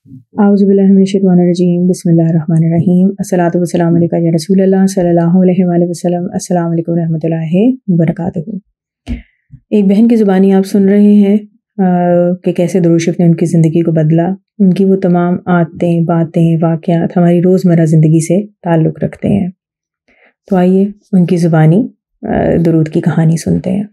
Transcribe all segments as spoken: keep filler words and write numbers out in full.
اعوذ باللہ من الشیطان الرجیم، بسم اللہ الرحمن الرحیم، الصلاۃ والسلام علیکہ یا رسول اللہ صلی اللہ علیہ وآلہ وسلم۔ السلام علیکم ورحمۃ اللہ وبرکاتہ۔ ایک بہن کی زبانی آپ سن رہے ہیں کہ کیسے درود شریف نے ان کی زندگی کو بدلا۔ ان کی وہ تمام عادتیں، باتیں، واقعات ہماری روزمرہ زندگی سے تعلق رکھتے ہیں۔ تو آئیے ان کی زبانی درود کی کہانی سنتے ہیں۔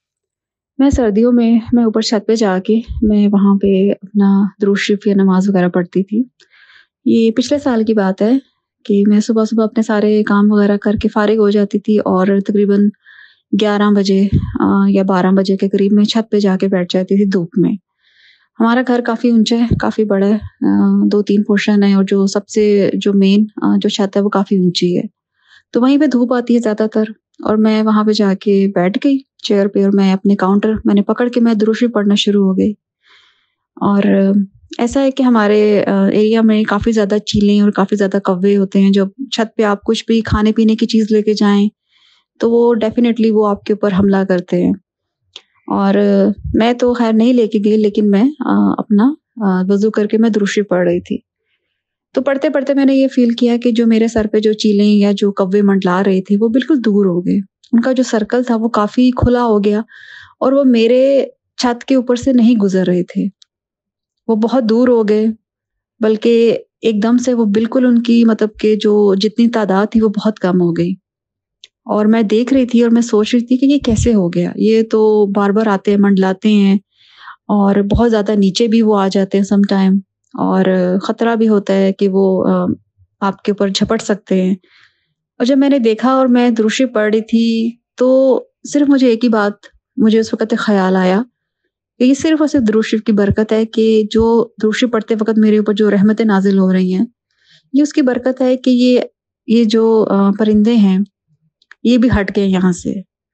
میں سردیوں میں میں اوپر چھت پہ جا کے میں وہاں پہ اپنا درود شریف یا نماز وغیرہ پڑھتی تھی۔ یہ پچھلے سال کی بات ہے کہ میں صبح صبح اپنے سارے کام وغیرہ کر کے فارغ ہو جاتی تھی اور تقریباً گیارہ بجے یا بارہ بجے کے قریب میں چھت پہ جا کے بیٹھ جاتی تھی دھوپ میں۔ ہمارا گھر کافی اونچا ہے، کافی بڑا ہے، دو تین پورشن ہے، اور جو سب سے جو مین جو چھت ہے وہ کافی اونچی ہے، تو وہیں پہ دھوپ آتی ہے زیادہ تر، اور میں وہاں پہ جا کے بیٹھ گئی چیئر پہ، اور میں اپنے کاؤنٹر میں نے پکڑ کے میں درود شریف پڑھنا شروع ہو گئی۔ اور ایسا ہے کہ ہمارے ایریا میں کافی زیادہ چیلیں اور کافی زیادہ کوے ہوتے ہیں، جو چھت پہ آپ کچھ بھی کھانے پینے کی چیز لے کے جائیں تو وہ ڈیفینیٹلی وہ آپ کے اوپر حملہ کرتے ہیں۔ اور میں تو خیر نہیں لے کے گئی، لیکن میں اپنا وضو کر کے میں درود شریف پڑھ رہی تھی۔ تو پڑھتے پڑھتے میں نے یہ فیل کیا کہ جو میرے سر پہ جو چیلیں یا جو کوے منڈلا رہے تھے وہ بالکل دور ہو گئے، ان کا جو سرکل تھا وہ کافی کھلا ہو گیا، اور وہ میرے چھت کے اوپر سے نہیں گزر رہے تھے، وہ بہت دور ہو گئے، بلکہ ایک دم سے وہ بالکل ان کی مطلب کہ جو جتنی تعداد تھی وہ بہت کم ہو گئی۔ اور میں دیکھ رہی تھی اور میں سوچ رہی تھی کہ یہ کیسے ہو گیا، یہ تو بار بار آتے ہیں، منڈلاتے ہیں، اور بہت زیادہ نیچے بھی وہ آ جاتے ہیں سم ٹائم، اور خطرہ بھی ہوتا ہے کہ وہ آپ کے اوپر جھپٹ سکتے ہیں۔ اور جب میں نے دیکھا اور میں درود شریف پڑھ رہی تھی تو صرف مجھے ایک ہی بات مجھے اس وقت خیال آیا کہ یہ صرف اور صرف درود شریف کی برکت ہے، کہ جو درود شریف پڑھتے وقت میرے اوپر جو رحمتیں نازل ہو رہی ہیں یہ اس کی برکت ہے کہ یہ یہ جو پرندے ہیں یہ بھی ہٹ گئے یہاں سے،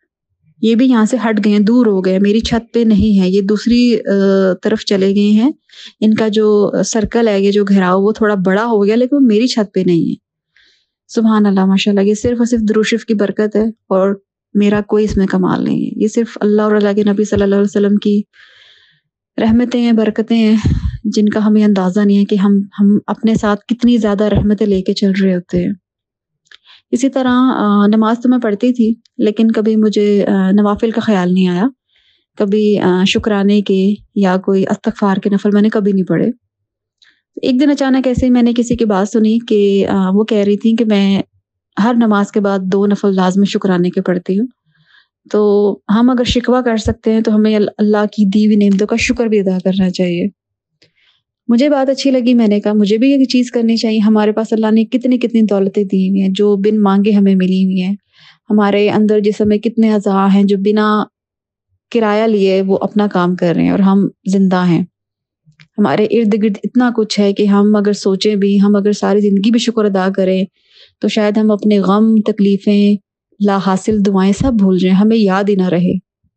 یہ بھی یہاں سے ہٹ گئے ہیں، دور ہو گئے، میری چھت پہ نہیں ہے، یہ دوسری طرف چلے گئے ہیں، ان کا جو سرکل ہے، یہ جو گھیراؤ وہ تھوڑا بڑا ہو گیا، لیکن وہ میری چھت پہ نہیں ہے۔ سبحان اللہ، ماشاء اللہ، یہ صرف اور صرف درود شریف کی برکت ہے، اور میرا کوئی اس میں کمال نہیں ہے، یہ صرف اللہ اور اللہ کے نبی صلی اللہ علیہ وسلم کی رحمتیں ہیں، برکتیں ہیں، جن کا ہمیں اندازہ نہیں ہے کہ ہم ہم اپنے ساتھ کتنی زیادہ رحمتیں لے کے چل رہے ہوتے ہیں۔ اسی طرح نماز تو میں پڑھتی تھی، لیکن کبھی مجھے نوافل کا خیال نہیں آیا، کبھی شکرانے کے یا کوئی استغفار کے نفل میں نے کبھی نہیں پڑھے۔ ایک دن اچانک ایسے ہی میں نے کسی کی بات سنی کہ وہ کہہ رہی تھی کہ میں ہر نماز کے بعد دو نفل لازمی شکرانے کے پڑھتی ہوں، تو ہم اگر شکوہ کر سکتے ہیں تو ہمیں اللہ کی دی ہوئی نعمتوں کا شکر بھی ادا کرنا چاہیے۔ مجھے بات اچھی لگی، میں نے کہا مجھے بھی یہ چیز کرنی چاہیے۔ ہمارے پاس اللہ نے کتنی کتنی دولتیں دی ہوئی ہیں جو بن مانگے ہمیں ملی ہوئی ہیں، ہمارے اندر جسم میں کتنے اعضاء ہیں جو بنا کرایہ لیے وہ اپنا کام کر رہے ہیں اور ہم زندہ ہیں، ہمارے ارد گرد اتنا کچھ ہے کہ ہم اگر سوچیں بھی، ہم اگر ساری زندگی بھی شکر ادا کریں تو شاید ہم اپنے غم، تکلیفیں، لا حاصل دعائیں سب بھول جائیں، ہمیں یاد ہی نہ رہے۔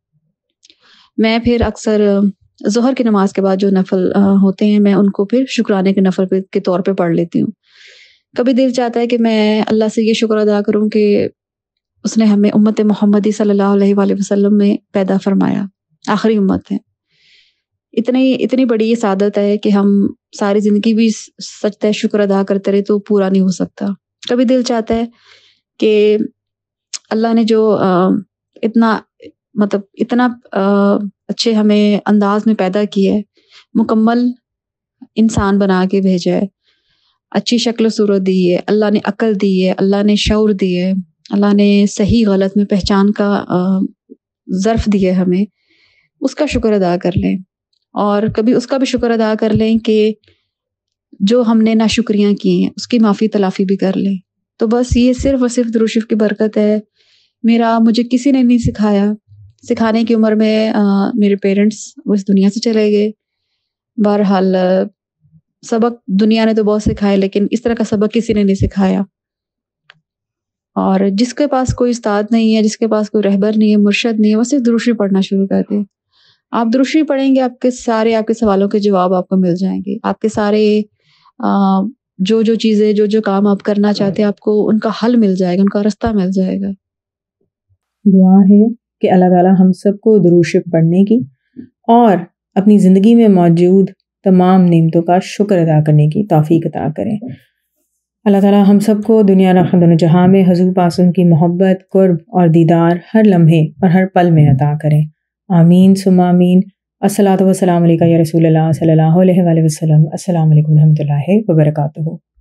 میں پھر اکثر ظہر کی نماز کے بعد جو نفل ہوتے ہیں میں ان کو پھر شکرانے کے نفل کے طور پہ پڑھ لیتی ہوں۔ کبھی دل چاہتا ہے کہ میں اللہ سے یہ شکر ادا کروں کہ اس نے ہمیں امت محمدی صلی اللہ علیہ وآلہ وسلم میں پیدا فرمایا، آخری امت ہے۔ اتنی اتنی بڑی یہ سعادت ہے کہ ہم ساری زندگی بھی سجدہ شکر ادا کرتے رہے تو پورا نہیں ہو سکتا۔ کبھی دل چاہتا ہے کہ اللہ نے جو اتنا مطلب اتنا اچھے ہمیں انداز میں پیدا کیا ہے، مکمل انسان بنا کے بھیجا ہے، اچھی شکل و صورت دی ہے، اللہ نے عقل دی ہے، اللہ نے شعور دی ہے، اللہ نے صحیح غلط میں پہچان کا ظرف دیا ہے، ہمیں اس کا شکر ادا کر لیں، اور کبھی اس کا بھی شکر ادا کر لیں کہ جو ہم نے ناشکریاں کی ہیں اس کی معافی تلافی بھی کر لیں۔ تو بس یہ صرف اور صرف درود شریف کی برکت ہے۔ میرا مجھے کسی نے نہیں سکھایا، سکھانے کی عمر میں میرے پیرنٹس وہ اس دنیا سے چلے گئے۔ بہرحال سبق دنیا نے تو بہت سکھائے، لیکن اس طرح کا سبق کسی نے نہیں سکھایا۔ اور جس کے پاس کوئی استاد نہیں ہے، جس کے پاس کوئی رہبر نہیں ہے، مرشد نہیں ہے، وہ صرف درود شریف پڑھنا شروع کر دے۔ آپ درود شریف پڑھیں گے، آپ کے سارے آپ کے سوالوں کے جواب آپ کو مل جائیں گے، آپ کے سارے جو جو چیزیں جو جو کام آپ کرنا چاہتے ہیں آپ کو ان کا حل مل جائے گا، ان کا راستہ مل جائے گا۔ دعا ہے کہ اللہ تعالیٰ ہم سب کو درود شریف پڑھنے کی اور اپنی زندگی میں موجود تمام نعمتوں کا شکر ادا کرنے کی توفیق عطا کریں۔ اللہ تعالیٰ ہم سب کو دنیا آخرت دونوں جہاں میں حضور پاسم کی محبت، قرب اور دیدار ہر لمحے اور ہر پل میں عطا کریں، آمین ثم آمین۔ الصلاۃ والسلام علیکہ یا رسول اللہ صلی اللہ علیہ وآلہ وسلم۔ السلام علیکم ورحمۃ اللہ وبرکاتہ۔